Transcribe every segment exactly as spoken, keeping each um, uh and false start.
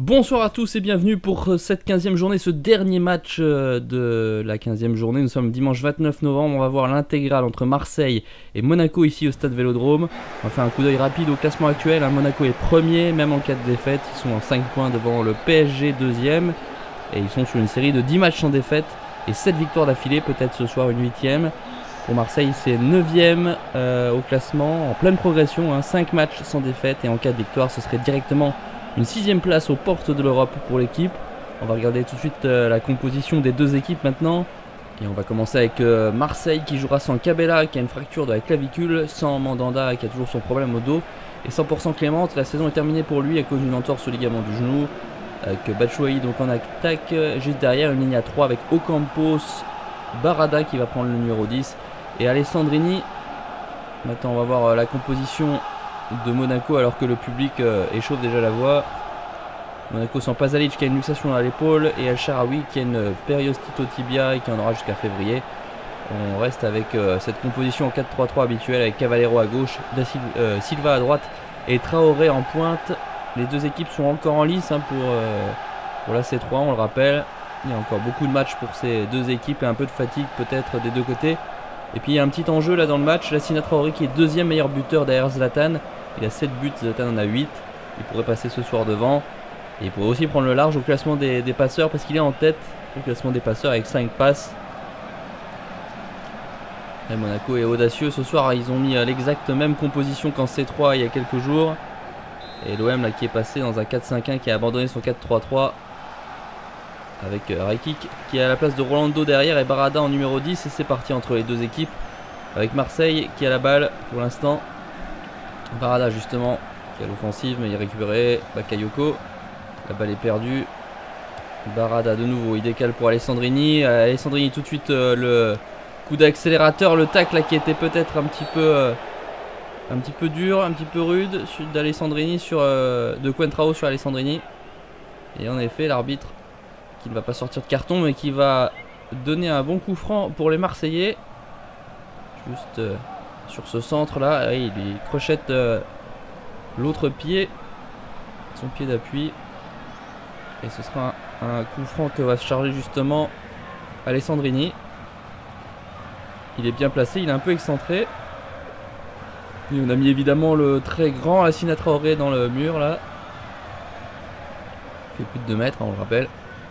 Bonsoir à tous et bienvenue pour cette quinzième journée, ce dernier match de la quinzième journée. Nous sommes dimanche vingt-neuf novembre, on va voir l'intégrale entre Marseille et Monaco ici au stade Vélodrome. On va faire un coup d'œil rapide au classement actuel. Monaco est premier, même en cas de défaite. Ils sont en cinq points devant le P S G deuxième. Et ils sont sur une série de dix matchs sans défaite et sept victoires d'affilée, peut-être ce soir une huitième. Pour Marseille, c'est neuvième euh, au classement, en pleine progression, hein, cinq matchs sans défaite. Et en cas de victoire, ce serait directement une sixième place aux portes de l'Europe pour l'équipe. On va regarder tout de suite euh, la composition des deux équipes maintenant. Et on va commencer avec euh, Marseille qui jouera sans Cabella qui a une fracture de la clavicule, sans Mandanda qui a toujours son problème au dos, et cent pour cent Clément. La saison est terminée pour lui à cause d'une entorse au ligament du genou. Avec Batshuayi donc en attaque, juste derrière une ligne à trois avec Ocampos, Barada qui va prendre le numéro dix et Alessandrini. Maintenant on va voir euh, la composition de Monaco alors que le public euh, échauffe déjà la voix. Monaco sans Pasalic qui a une luxation à l'épaule et El Shaarawy qui a une périostite au tibia et qui en aura jusqu'à février. On reste avec euh, cette composition en quatre trois trois habituelle avec Cavaleiro à gauche, Da Sil euh, Silva à droite et Traoré en pointe. Les deux équipes sont encore en lice hein, pour, euh, pour la C trois, on le rappelle. Il y a encore beaucoup de matchs pour ces deux équipes et un peu de fatigue peut-être des deux côtés. Et puis il y a un petit enjeu là dans le match, Lassina Traoré qui est deuxième meilleur buteur derrière Zlatan. Il a sept buts, Zlatan en a huit. Il pourrait passer ce soir devant. Et il pourrait aussi prendre le large au classement des, des passeurs parce qu'il est en tête au classement des passeurs avec cinq passes. Et Monaco est audacieux ce soir, ils ont mis l'exacte même composition qu'en C trois il y a quelques jours. Et l'O M là qui est passé dans un quatre cinq un qui a abandonné son quatre trois trois. Avec euh, Rakic qui est à la place de Rolando derrière et Barada en numéro dix. Et c'est parti entre les deux équipes. Avec Marseille qui a la balle pour l'instant. Barada justement qui a l'offensive mais il est récupéré. Bakayoko. La balle est perdue. Barada de nouveau. Il décale pour Alessandrini. Euh, Alessandrini tout de suite euh, le coup d'accélérateur. Le tacle là, qui était peut-être un petit peu... Euh, Un petit peu dur, un petit peu rude d'Alessandrini sur euh, de Coentrao sur Alessandrini. Et en effet, l'arbitre qui ne va pas sortir de carton mais qui va donner un bon coup franc pour les Marseillais. Juste euh, sur ce centre là, il lui crochette euh, l'autre pied, son pied d'appui. Et ce sera un, un coup franc que va se charger justement Alessandrini. Il est bien placé, il est un peu excentré. Et on a mis évidemment le très grand Lassina Traoré dans le mur là. Il fait plus de deux mètres, hein, on le rappelle.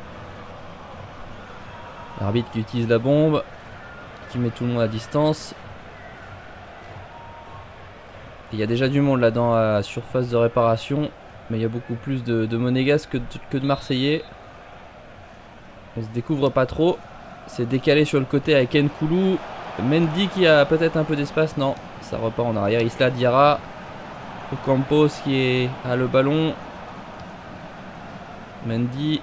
L'arbitre qui utilise la bombe, qui met tout le monde à distance. Il y a déjà du monde là dans la surface de réparation. Mais il y a beaucoup plus de, de Monégasques que de, que de Marseillais. On se découvre pas trop. C'est décalé sur le côté avec Nkoulou. Mendy qui a peut-être un peu d'espace, non. Ça repart en arrière. Isla Diarra. Ocampos qui est à le ballon. Mendy.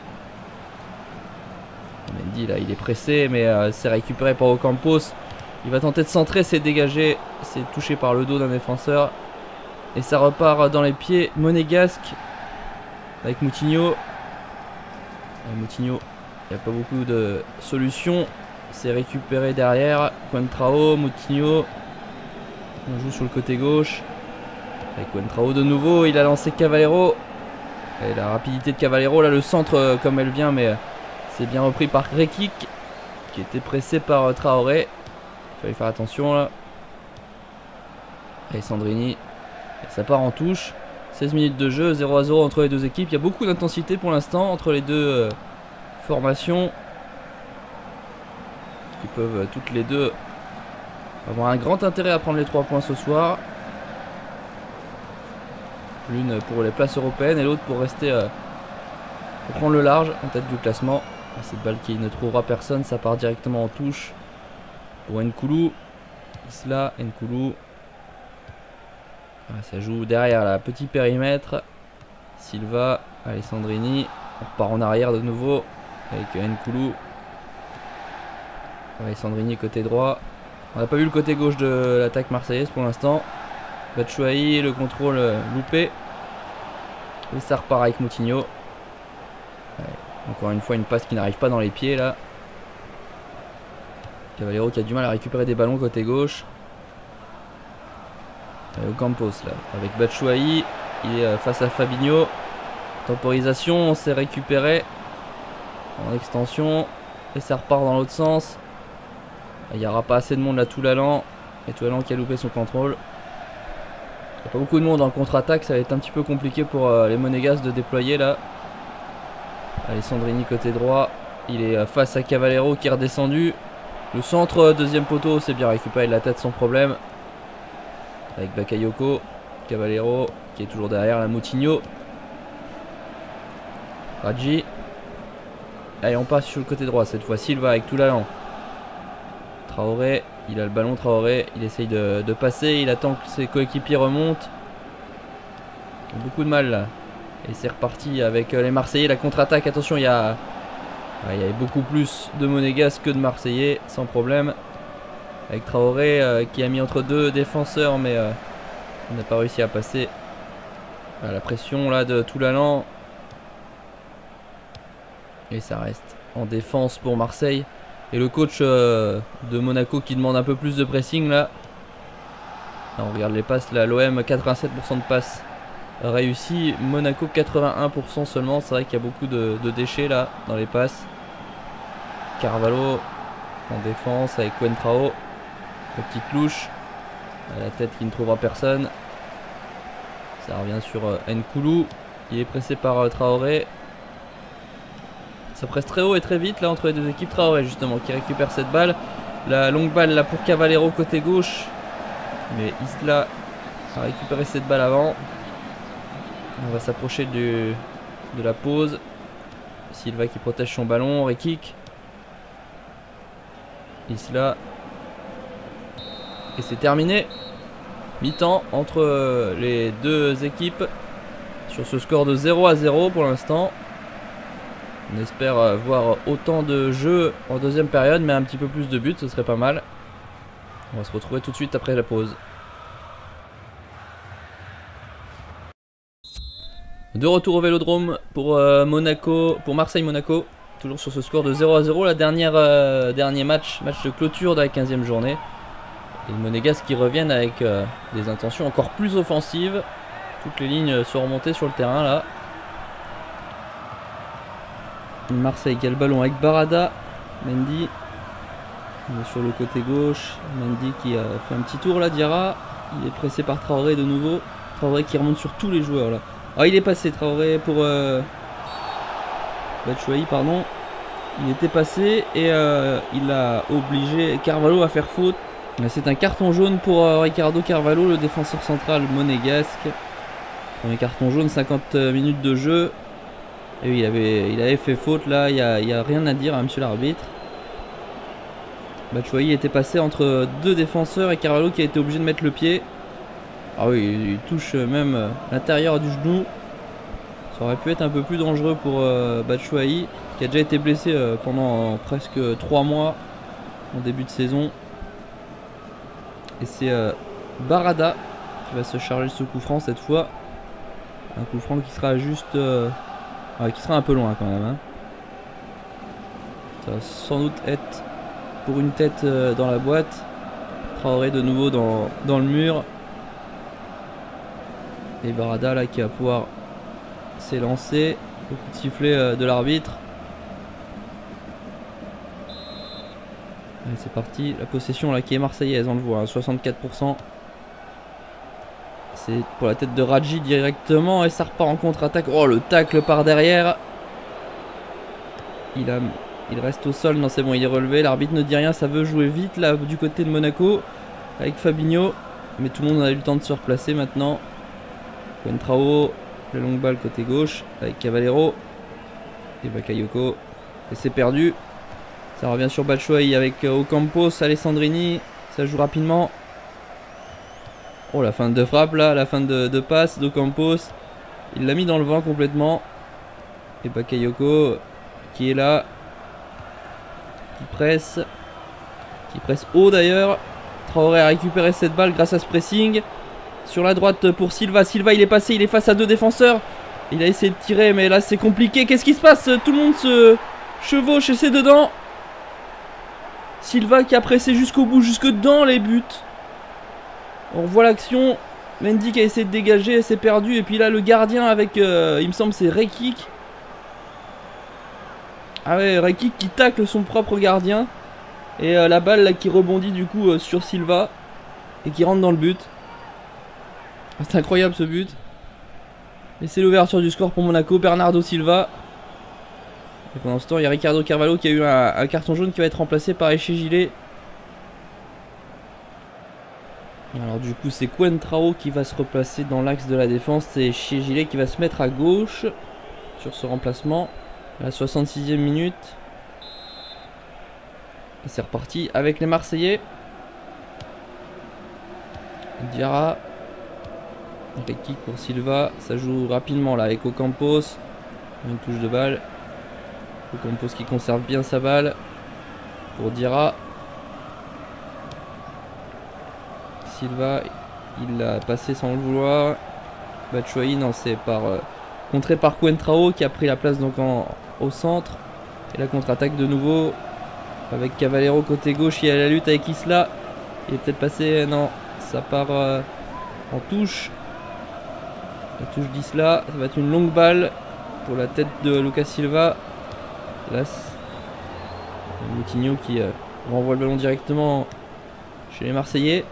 Mendy là il est pressé mais euh, c'est récupéré par Ocampos. Il va tenter de centrer, c'est dégagé. C'est touché par le dos d'un défenseur. Et ça repart dans les pieds monégasques. Avec Moutinho. Et Moutinho, il n'y a pas beaucoup de solutions. C'est récupéré derrière. Coentrao, Moutinho. On joue sur le côté gauche. Avec Coentrao de nouveau. Il a lancé Cavaleiro. Et la rapidité de Cavaleiro. Là, le centre euh, comme elle vient. Mais euh, c'est bien repris par Rakic. Qui était pressé par euh, Traoré. Il fallait faire attention là. Alessandrini. Et ça part en touche. seize minutes de jeu. zéro à zéro entre les deux équipes. Il y a beaucoup d'intensité pour l'instant entre les deux euh, formations. Qui peuvent euh, toutes les deux avoir un grand intérêt à prendre les trois points ce soir. L'une pour les places européennes et l'autre pour rester euh, pour prendre le large en tête du classement. Cette balle qui ne trouvera personne, ça part directement en touche pour Nkoulou. Isla, Nkoulou. Ah, ça joue derrière là, petit périmètre. Silva, Alessandrini. On repart en arrière de nouveau avec Nkoulou. Alessandrini côté droit. On n'a pas vu le côté gauche de l'attaque marseillaise pour l'instant. Batshuayi, le contrôle euh, loupé. Et ça repart avec Moutinho. Ouais, encore une fois une passe qui n'arrive pas dans les pieds là. Cavaleiro qui a du mal à récupérer des ballons côté gauche. Et Ocampos là avec Batshuayi. Il est face à Fabinho. Temporisation, c'est récupéré en extension et ça repart dans l'autre sens. Il n'y aura pas assez de monde là, Toulalan. Et Toulalan qui a loupé son contrôle. Il n'y a pas beaucoup de monde en contre-attaque, ça va être un petit peu compliqué pour euh, les Monégasques de déployer là. Alessandrini côté droit, il est face à Cavallero qui est redescendu. Le centre, deuxième poteau, c'est bien récupéré de la tête sans problème. Avec Bakayoko, Cavallero qui est toujours derrière, la Moutinho. Radji. Allez, on passe sur le côté droit cette fois. Silva avec Toulalan. Traoré, il a le ballon, Traoré, il essaye de, de passer, il attend que ses coéquipiers remontent. Il a beaucoup de mal là. Et c'est reparti avec les Marseillais, la contre-attaque, attention, il y a... Ouais, il y avait beaucoup plus de Monégasques que de Marseillais, sans problème. Avec Traoré euh, qui a mis entre deux défenseurs, mais euh, on n'a pas réussi à passer. Voilà, la pression là de Toulalan. Et ça reste en défense pour Marseille. Et le coach euh, de Monaco qui demande un peu plus de pressing là. Là on regarde les passes là, l'O M quatre-vingt-sept pour cent de passes réussies, Monaco quatre-vingt-un pour cent seulement. C'est vrai qu'il y a beaucoup de, de déchets là dans les passes. Carvalho en défense avec Coentrao. La petite louche à la tête qui ne trouvera personne. Ça revient sur euh, Nkoulou. Il est pressé par euh, Traoré. Ça presse très haut et très vite là entre les deux équipes. Traoré justement qui récupère cette balle. La longue balle là pour Cavallero côté gauche. Mais Isla a récupéré cette balle avant. On va s'approcher de la pause. Silva qui protège son ballon. Rekik. Isla. Et c'est terminé. Mi-temps entre les deux équipes. Sur ce score de zéro à zéro pour l'instant. On espère voir autant de jeux en deuxième période, mais un petit peu plus de buts, ce serait pas mal. On va se retrouver tout de suite après la pause. De retour au Vélodrome pour euh, Monaco, pour Marseille-Monaco. Toujours sur ce score de zéro à zéro, la dernière euh, dernier match, match de clôture de la quinzième journée. Et les Monégasques qui reviennent avec euh, des intentions encore plus offensives. Toutes les lignes sont remontées sur le terrain là. Marseille qui a le ballon avec Barada, Mendy, on est sur le côté gauche, Mendy qui a fait un petit tour là, Diarra, il est pressé par Traoré de nouveau, Traoré qui remonte sur tous les joueurs là. Ah il est passé Traoré pour euh, Batshuayi pardon, il était passé et euh, il a obligé Carvalho à faire faute. C'est un carton jaune pour euh, Ricardo Carvalho, le défenseur central monégasque. Premier carton jaune, cinquante minutes de jeu. Et oui, il avait, il avait fait faute là, il n'y a, a rien à dire à monsieur l'arbitre. Batshuayi était passé entre deux défenseurs et Carvalho qui a été obligé de mettre le pied. Ah oui, il touche même l'intérieur du genou. Ça aurait pu être un peu plus dangereux pour euh, Batshuayi qui a déjà été blessé euh, pendant presque trois mois en début de saison. Et c'est euh, Barada qui va se charger de ce coup franc cette fois. Un coup franc qui sera juste... Euh, Ouais, qui sera un peu loin quand même hein. Ça va sans doute être pour une tête euh, dans la boîte. Traoré de nouveau dans, dans le mur. Et Barada là qui va pouvoir s'élancer. Le coup de sifflet euh, de l'arbitre. C'est parti, la possession là qui est marseillaise, on le voit, hein, soixante-quatre pour cent. C'est pour la tête de Radji directement et ça repart en contre-attaque. Oh le tacle par derrière. Il, a, il reste au sol, non c'est bon il est relevé. L'arbitre ne dit rien, ça veut jouer vite là du côté de Monaco. Avec Fabinho. Mais tout le monde a eu le temps de se replacer maintenant. Coentrao, la longue balle côté gauche. Avec Cavallero. Et Bakayoko. Et c'est perdu. Ça revient sur Batshuayi avec Ocampos, Alessandrini. Ça joue rapidement. Oh la fin de frappe là, la fin de, de passe d'Ocampos. Il l'a mis dans le vent complètement. Et Bakayoko qui est là. Qui presse. Qui presse haut d'ailleurs. Traoré a récupéré cette balle grâce à ce pressing. Sur la droite pour Silva. Silva il est passé, il est face à deux défenseurs. Il a essayé de tirer mais là c'est compliqué. Qu'est-ce qui se passe? Tout le monde se chevauche et c'est dedans. Silva qui a pressé jusqu'au bout, jusque dans les buts. On revoit l'action Mendy qui a essayé de dégager, s'est perdu. Et puis là, le gardien avec, euh, il me semble, c'est Rekik. Ah ouais, Rekik qui tacle son propre gardien. Et euh, la balle là, qui rebondit du coup euh, sur Silva. Et qui rentre dans le but. C'est incroyable ce but. Et c'est l'ouverture du score pour Monaco. Bernardo Silva. Et pendant ce temps, il y a Ricardo Carvalho qui a eu un, un carton jaune qui va être remplacé par Eché Gillet. Alors du coup c'est Coentrao qui va se replacer dans l'axe de la défense. C'est Eché Gillet qui va se mettre à gauche sur ce remplacement. À la soixante-sixième minute. Et c'est reparti avec les Marseillais. Diarra. Rekik pour Silva. Ça joue rapidement là avec Ocampos. Une touche de balle. Ocampos qui conserve bien sa balle. Pour Diarra. Silva, il l'a passé sans le vouloir. Batshuayi, non, c'est par euh, contré par Coentrao qui a pris la place donc en, au centre. Et la contre-attaque de nouveau avec Cavaleiro côté gauche. Il y a la lutte avec Isla. Il est peut-être passé, non, ça part euh, en touche. La touche d'Isla, ça va être une longue balle pour la tête de Lucas Silva. Là, Moutinho qui euh, renvoie le ballon directement chez les Marseillais.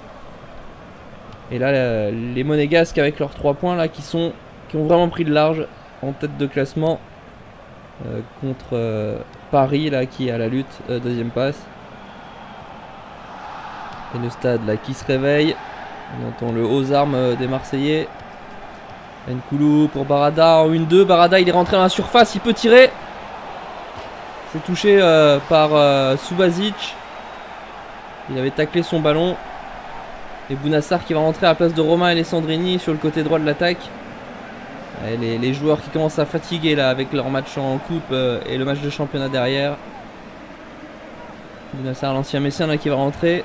Et là, les Monégasques avec leurs trois points là qui sont qui ont vraiment pris de large en tête de classement euh, contre euh, Paris là qui est à la lutte, euh, deuxième passe. Et le stade là qui se réveille. On entend le haut armes euh, des Marseillais. Nkoulou pour Barada en un deux. Barada il est rentré dans la surface, il peut tirer. C'est touché euh, par euh, Subasic. Il avait taclé son ballon. Et Bounassar qui va rentrer à la place de Romain Alessandrini sur le côté droit de l'attaque. Les, les joueurs qui commencent à fatiguer là avec leur match en coupe euh, et le match de championnat derrière. Bounassar, l'ancien Messien là qui va rentrer.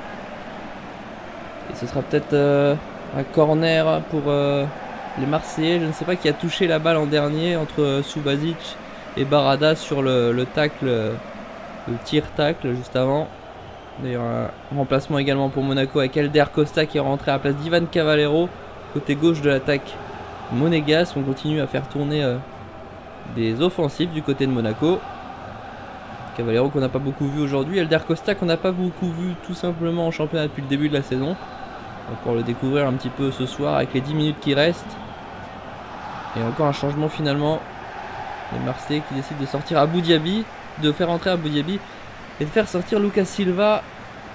Et ce sera peut-être euh, un corner pour euh, les Marseillais. Je ne sais pas qui a touché la balle en dernier entre euh, Subasic et Barada sur le, le tacle, le tir-tacle juste avant. D'ailleurs un remplacement également pour Monaco avec Elder Costa qui est rentré à la place d'Ivan Cavaleiro côté gauche de l'attaque monégasque. On continue à faire tourner euh, des offensifs du côté de Monaco. Cavaleiro qu'on n'a pas beaucoup vu aujourd'hui, Elder Costa qu'on n'a pas beaucoup vu tout simplement en championnat depuis le début de la saison. On va pouvoir le découvrir un petit peu ce soir avec les dix minutes qui restent. Et encore un changement finalement. Les Marseillais qui décident de sortir Abou Diaby, de faire entrer Abou Diaby et de faire sortir Lucas Silva,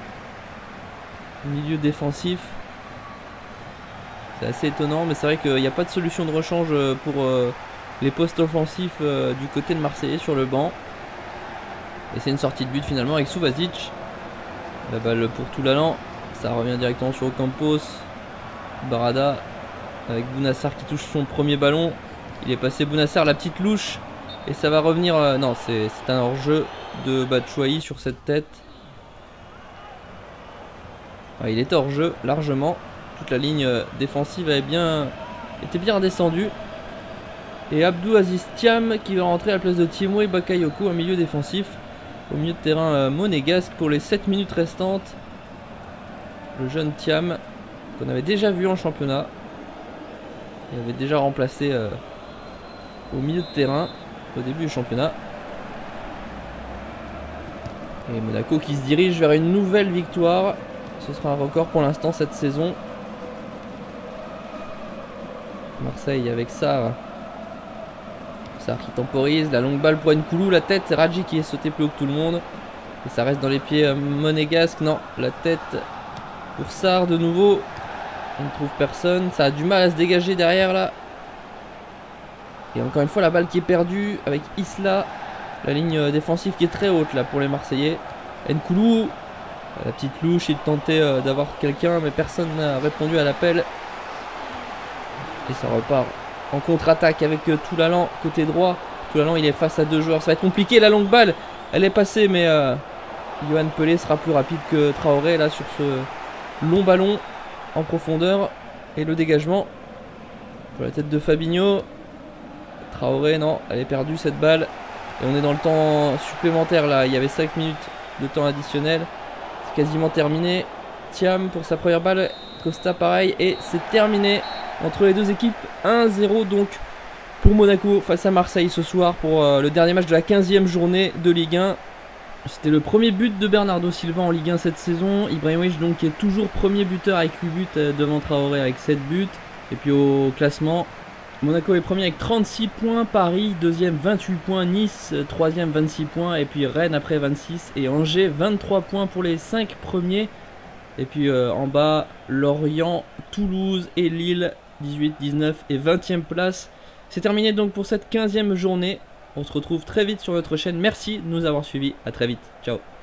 milieu défensif. C'est assez étonnant, mais c'est vrai qu'il n'y a pas de solution de rechange pour euh, les postes offensifs euh, du côté de Marseillais sur le banc. Et c'est une sortie de but finalement avec Subasic. La balle pour Toulalan, ça revient directement sur Ocampos. Barada avec Bounassar qui touche son premier ballon. Il est passé Bounassar, la petite louche. Et ça va revenir, euh, non c'est un hors-jeu de Batshuayi sur cette tête. Ah, il était hors-jeu largement. Toute la ligne euh, défensive avait bien, était bien redescendue. Et Abdou Aziz Thiam qui va rentrer à la place de Thiemo et Bakayoko, un milieu défensif. Au milieu de terrain euh, monégasque pour les sept minutes restantes. Le jeune Thiam qu'on avait déjà vu en championnat. Il avait déjà remplacé euh, au milieu de terrain au début du championnat. Et Monaco qui se dirige vers une nouvelle victoire. Ce sera un record pour l'instant cette saison. Marseille avec Sarr. Sarr qui temporise. La longue balle pour Nkoulou. La tête, c'est Radji qui est sauté plus haut que tout le monde. Et ça reste dans les pieds monégasques. Non, la tête pour Sarr de nouveau. On ne trouve personne. Ça a du mal à se dégager derrière là. Et encore une fois la balle qui est perdue avec Isla. La ligne défensive qui est très haute là pour les Marseillais. Nkoulou, la petite louche, il tentait euh, d'avoir quelqu'un mais personne n'a répondu à l'appel. Et ça repart en contre-attaque avec euh, Toulalan côté droit. Toulalan il est face à deux joueurs, ça va être compliqué, la longue balle elle est passée mais euh, Yohan Pelé sera plus rapide que Traoré là sur ce long ballon en profondeur. Et le dégagement pour la tête de Fabinho. Traoré, non, elle est perdue cette balle. Et on est dans le temps supplémentaire là. Il y avait cinq minutes de temps additionnel. C'est quasiment terminé. Thiam pour sa première balle Costa pareil. Et c'est terminé entre les deux équipes. un zéro donc pour Monaco face à Marseille ce soir pour euh, le dernier match de la quinzième journée de Ligue un. C'était le premier but de Bernardo Silva en Ligue un cette saison. Ibrahimovic donc qui est toujours premier buteur avec huit buts euh, devant Traoré avec sept buts. Et puis au classement, Monaco est premier avec trente-six points, Paris deuxième vingt-huit points, Nice troisième vingt-six points, et puis Rennes après vingt-six, et Angers vingt-trois points pour les cinq premiers. Et puis euh, en bas, Lorient, Toulouse et Lille, dix-huit, dix-neuf et vingtième place. C'est terminé donc pour cette quinzième journée. On se retrouve très vite sur notre chaîne. Merci de nous avoir suivis. À très vite. Ciao.